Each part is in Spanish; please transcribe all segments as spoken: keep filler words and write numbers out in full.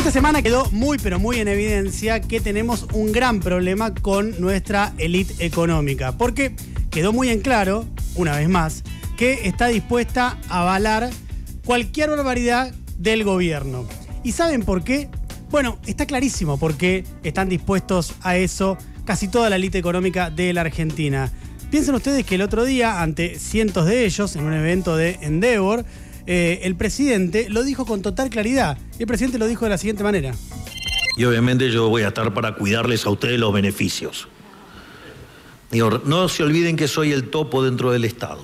Esta semana quedó muy pero muy en evidencia que tenemos un gran problema con nuestra élite económica, porque quedó muy en claro, una vez más, que está dispuesta a avalar cualquier barbaridad del gobierno. ¿Y saben por qué? Bueno, está clarísimo por qué están dispuestos a eso casi toda la élite económica de la Argentina. Piensen ustedes que el otro día, ante cientos de ellos, en un evento de Endeavor, eh, el presidente lo dijo con total claridad. El presidente lo dijo de la siguiente manera. Y obviamente yo voy a estar para cuidarles a ustedes los beneficios. Digo, no se olviden que soy el topo dentro del Estado.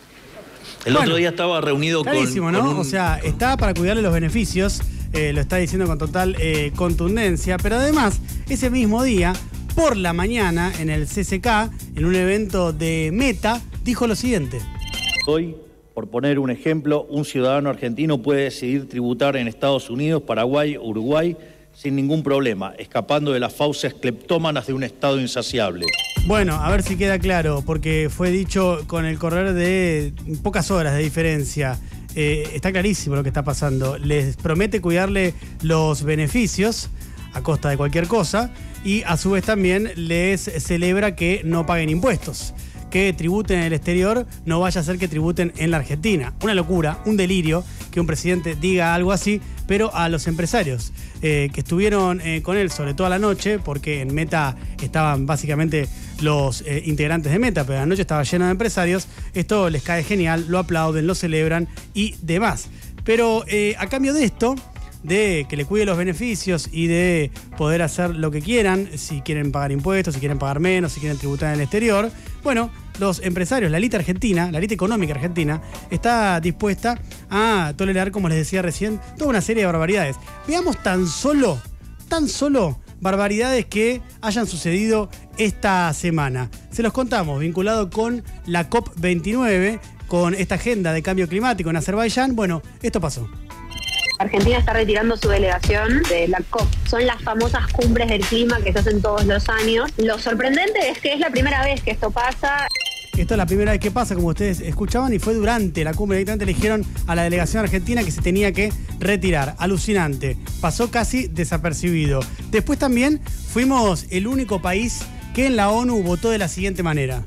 El bueno, otro día estaba reunido clarísimo, con... ¿no? Con un... O sea, está para cuidarle los beneficios, eh, lo está diciendo con total eh, contundencia, pero además, ese mismo día, por la mañana, en el C C K, en un evento de Meta, dijo lo siguiente. Hoy, por poner un ejemplo, un ciudadano argentino puede decidir tributar en Estados Unidos, Paraguay, Uruguay, sin ningún problema, escapando de las fauces cleptómanas de un Estado insaciable. Bueno, a ver si queda claro, porque fue dicho con el correr de pocas horas de diferencia. Eh, está clarísimo lo que está pasando. Les promete cuidarle los beneficios a costa de cualquier cosa y a su vez también les celebra que no paguen impuestos, que tributen en el exterior, no vaya a ser que tributen en la Argentina. Una locura, un delirio que un presidente diga algo así, pero a los empresarios eh, que estuvieron eh, con él sobre toda la noche, porque en Meta estaban básicamente los eh, integrantes de Meta, pero la noche estaba llena de empresarios, esto les cae genial, lo aplauden, lo celebran y demás. Pero eh, a cambio de esto, de que le cuide los beneficios y de poder hacer lo que quieran, si quieren pagar impuestos, si quieren pagar menos, si quieren tributar en el exterior, bueno, los empresarios, la élite argentina, la élite económica argentina, está dispuesta a tolerar, como les decía recién, toda una serie de barbaridades. Veamos tan solo, tan solo barbaridades que hayan sucedido esta semana. Se los contamos, vinculado con la COP veintinueve, con esta agenda de cambio climático en Azerbaiyán. Bueno, esto pasó. Argentina está retirando su delegación de la COP. Son las famosas cumbres del clima que se hacen todos los años. Lo sorprendente es que es la primera vez que esto pasa. Esto es la primera vez que pasa, como ustedes escuchaban, y fue durante la cumbre. Directamente eligieron a la delegación argentina que se tenía que retirar. Alucinante. Pasó casi desapercibido. Después también fuimos el único país que en la ONU votó de la siguiente manera.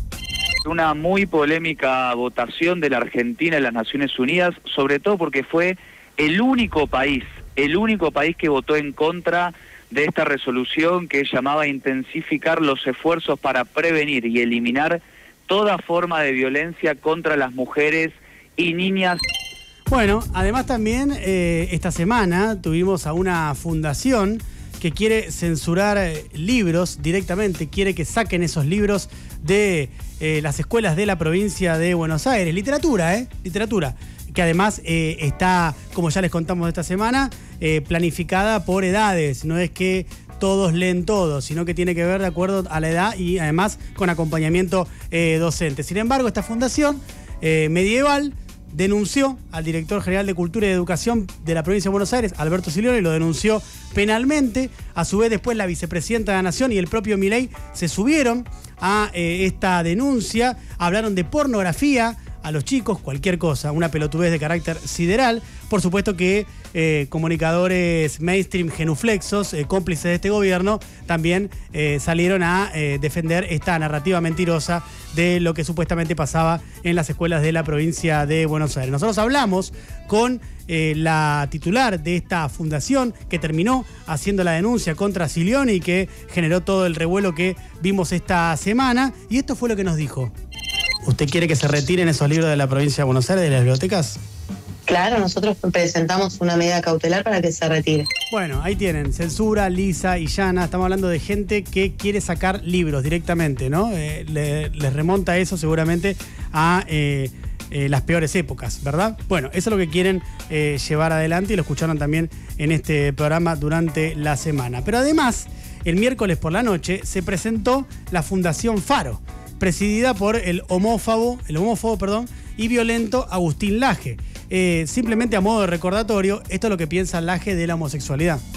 Una muy polémica votación de la Argentina en las Naciones Unidas, sobre todo porque fue el único país, el único país que votó en contra de esta resolución que llamaba a intensificar los esfuerzos para prevenir y eliminar toda forma de violencia contra las mujeres y niñas. Bueno, además también eh, esta semana tuvimos a una fundación que quiere censurar eh, libros directamente, quiere que saquen esos libros de eh, las escuelas de la provincia de Buenos Aires. Literatura, ¿eh? Literatura. Que además eh, está, como ya les contamos esta semana, eh, planificada por edades. No es que todos leen todo, sino que tiene que ver de acuerdo a la edad y además con acompañamiento eh, docente. Sin embargo, esta fundación eh, medieval denunció al director general de Cultura y Educación de la provincia de Buenos Aires, Alberto Silioni, y lo denunció penalmente. A su vez, después la vicepresidenta de la Nación y el propio Milei se subieron a eh, esta denuncia, hablaron de pornografía a los chicos, cualquier cosa, una pelotudez de carácter sideral. Por supuesto que eh, comunicadores mainstream genuflexos, eh, cómplices de este gobierno, también eh, salieron a eh, defender esta narrativa mentirosa de lo que supuestamente pasaba en las escuelas de la provincia de Buenos Aires. Nosotros hablamos con eh, la titular de esta fundación que terminó haciendo la denuncia contra Silioni y que generó todo el revuelo que vimos esta semana, y esto fue lo que nos dijo. ¿Usted quiere que se retiren esos libros de la provincia de Buenos Aires de las bibliotecas? Claro, nosotros presentamos una medida cautelar para que se retire. Bueno, ahí tienen, censura, lisa y llana. Estamos hablando de gente que quiere sacar libros directamente, ¿no? Eh, le, les remonta eso seguramente a eh, eh, las peores épocas, ¿verdad? Bueno, eso es lo que quieren eh, llevar adelante y lo escucharon también en este programa durante la semana. Pero además, el miércoles por la noche se presentó la Fundación Faro, presidida por el homófobo, el homófobo, perdón, y violento Agustín Laje. Eh, simplemente a modo de recordatorio, esto es lo que piensa Laje de la homosexualidad.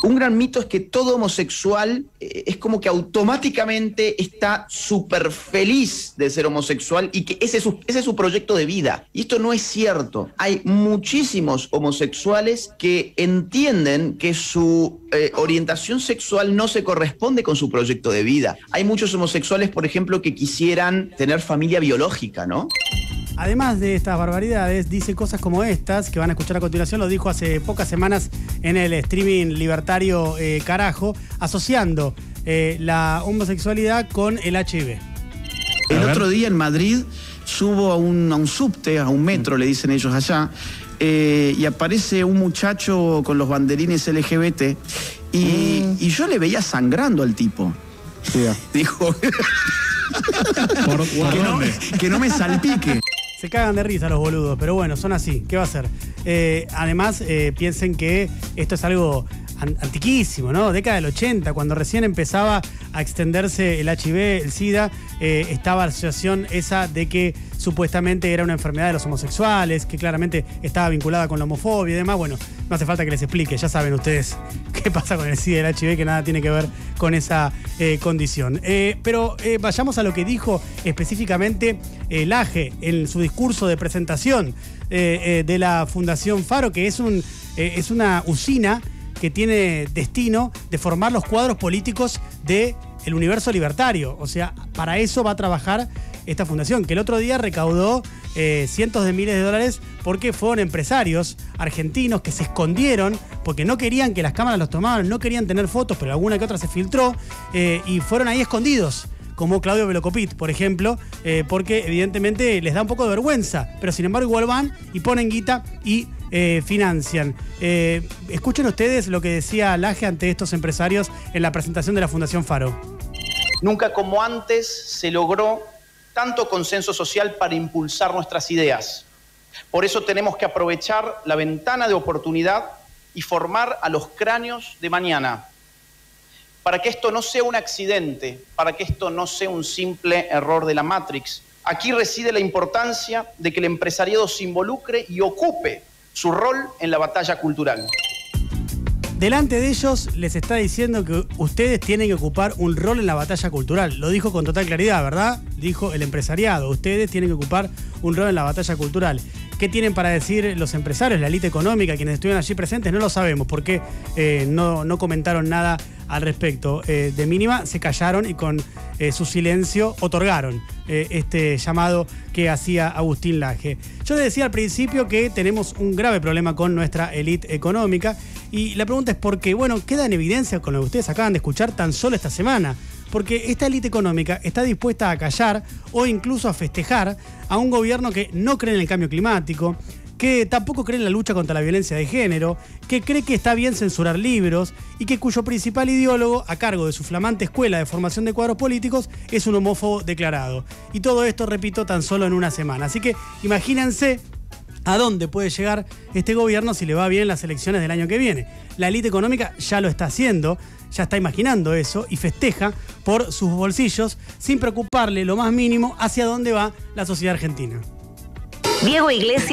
Un gran mito es que todo homosexual eh, es como que automáticamente está súper feliz de ser homosexual y que ese es, su, ese es su proyecto de vida. Y esto no es cierto. Hay muchísimos homosexuales que entienden que su eh, orientación sexual no se corresponde con su proyecto de vida. Hay muchos homosexuales, por ejemplo, que quisieran tener familia biológica, ¿no? Además de estas barbaridades, dice cosas como estas, que van a escuchar a continuación, lo dijo hace pocas semanas en el streaming libertario eh, Carajo, asociando eh, la homosexualidad con el H I V. El otro día en Madrid subo a un, a un subte, a un metro, le dicen ellos allá, eh, y aparece un muchacho con los banderines L G B T, y, mm. y yo le veía sangrando al tipo. Sí. Dijo... ¿Por, por que, no, que no me salpique. Se cagan de risa los boludos, pero bueno, son así. ¿Qué va a ser? Eh, además, eh, piensen que esto es algo an antiquísimo, ¿no? Década del ochenta, cuando recién empezaba a extenderse el H I V, el SIDA, eh, estaba la asociación esa de que supuestamente era una enfermedad de los homosexuales, que claramente estaba vinculada con la homofobia y demás. Bueno, no hace falta que les explique, ya saben ustedes qué pasa con el SIDA y el H I V, que nada tiene que ver con esa eh, condición. Eh, pero eh, vayamos a lo que dijo específicamente eh, Laje en su discurso de presentación eh, eh, de la Fundación Faro, que es, un, eh, es una usina que tiene destino de formar los cuadros políticos del universo libertario. O sea, para eso va a trabajar esta fundación, que el otro día recaudó eh, cientos de miles de dólares porque fueron empresarios argentinos que se escondieron porque no querían que las cámaras los tomaran, no querían tener fotos, pero alguna que otra se filtró, eh, y fueron ahí escondidos, como Claudio Velocopit, por ejemplo, eh, porque evidentemente les da un poco de vergüenza, pero sin embargo igual van y ponen guita y eh, financian. Eh, escuchen ustedes lo que decía Laje ante estos empresarios en la presentación de la Fundación Faro. Nunca como antes se logró tanto consenso social para impulsar nuestras ideas. Por eso tenemos que aprovechar la ventana de oportunidad y formar a los cráneos de mañana, para que esto no sea un accidente, para que esto no sea un simple error de la Matrix. Aquí reside la importancia de que el empresariado se involucre y ocupe su rol en la batalla cultural. Delante de ellos les está diciendo que ustedes tienen que ocupar un rol en la batalla cultural. Lo dijo con total claridad, ¿verdad? Dijo el empresariado. Ustedes tienen que ocupar un rol en la batalla cultural. ¿Qué tienen para decir los empresarios, la élite económica, quienes estuvieron allí presentes? No lo sabemos, porque eh, no, no comentaron nada al respecto. Eh, de mínima se callaron y con eh, su silencio otorgaron eh, este llamado que hacía Agustín Laje. Yo les decía al principio que tenemos un grave problema con nuestra élite económica, y la pregunta es por qué. Bueno, queda en evidencia con lo que ustedes acaban de escuchar tan solo esta semana. Porque esta élite económica está dispuesta a callar o incluso a festejar a un gobierno que no cree en el cambio climático, que tampoco cree en la lucha contra la violencia de género, que cree que está bien censurar libros y que cuyo principal ideólogo, a cargo de su flamante escuela de formación de cuadros políticos, es un homófobo declarado. Y todo esto, repito, tan solo en una semana. Así que imagínense a dónde puede llegar este gobierno si le va bien en las elecciones del año que viene. La élite económica ya lo está haciendo, ya está imaginando eso y festeja por sus bolsillos sin preocuparle lo más mínimo hacia dónde va la sociedad argentina. Diego Iglesias.